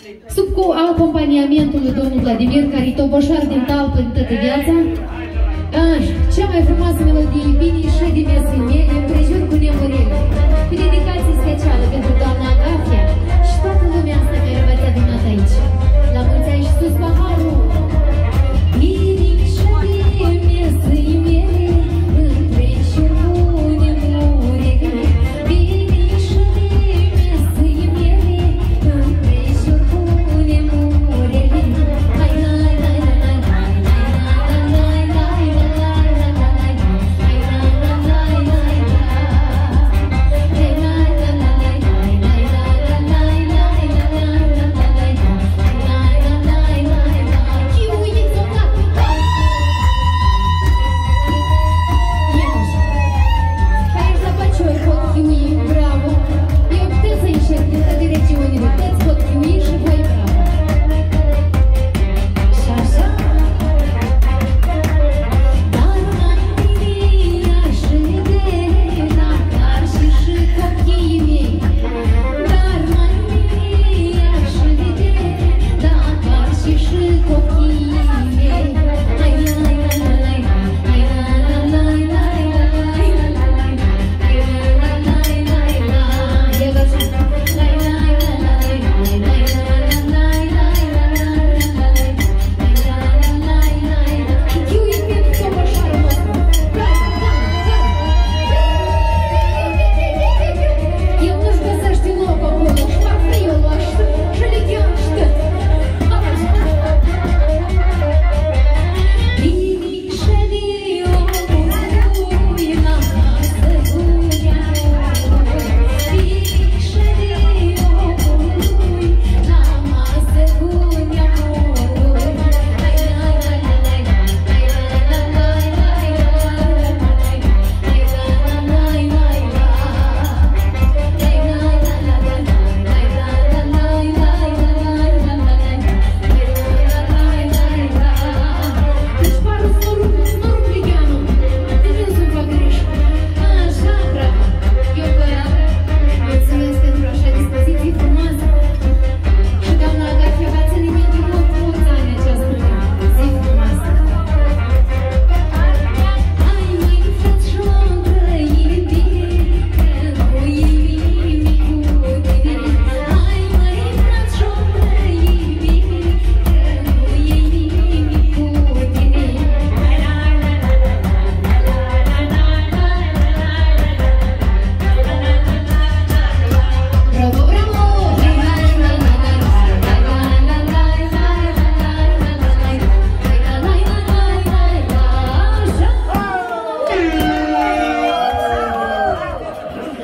Sub cu acompaniamentul lui domnul Vladimir, care toboșar din talpă în toată viața. Cea mai frumoasă melodie, binișă din mesenie, împrejur cu nemurire. Cu dedicație specială pentru doamna Agafia și toată lumea asta care v-ați adunat aici. La mulți ani și sus paharul! Binișă din mesenie, împrejur cu nemurire. Binișă din mesenie, împrejur cu nemurire. Hai, hai, hai, hai, hai, hai, hai, hai,